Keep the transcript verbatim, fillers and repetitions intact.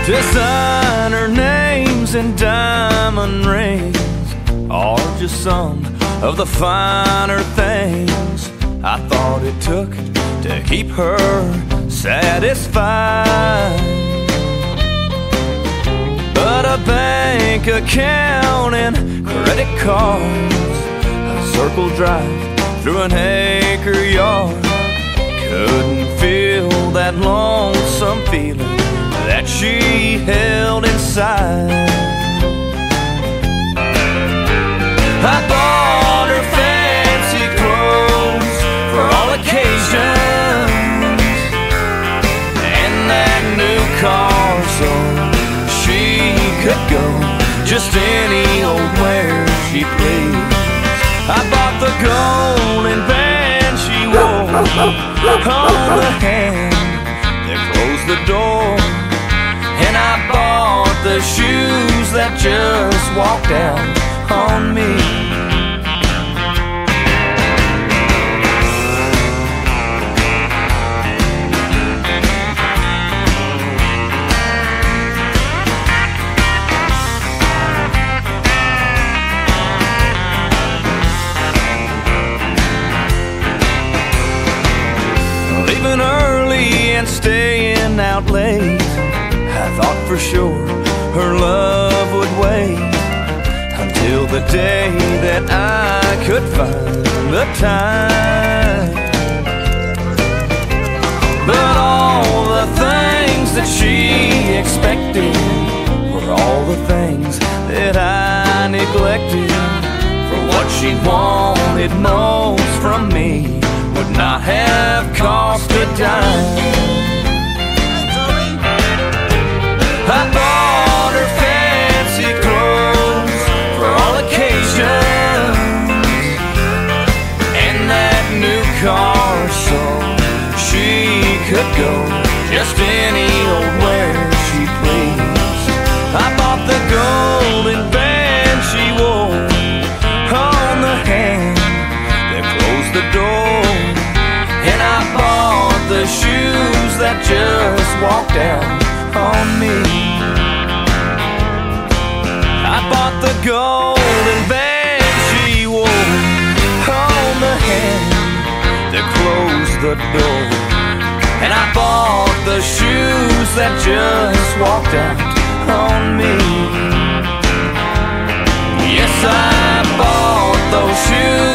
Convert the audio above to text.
Designer names and diamond rings are just some of the finer things I thought it took to keep her satisfied. But a bank account and credit cards, a circle drive through an acre yard, couldn't feel that lonesome feeling that she held inside. I bought her fancy clothes for all occasions, and that new car so she could go just any old where she pleased. I bought the golden band she wore on the hand that closed the door, and I bought the shoes that just walked out on me. Leaving early and staying out late, I thought for sure her love would wait until the day that I could find the time. But all the things that she expected were all the things that I neglected. For what she wanted most from me would not have cost a dime. I bought her fancy clothes for all occasions, and that new car so she could go just any old where she pleased. I bought the golden band she wore on the hand that closed the door, and I bought the shoes that just walked out on me. I bought the golden band she wore on the hand that closed the door, and I bought the shoes that just walked out on me. Yes, I bought those shoes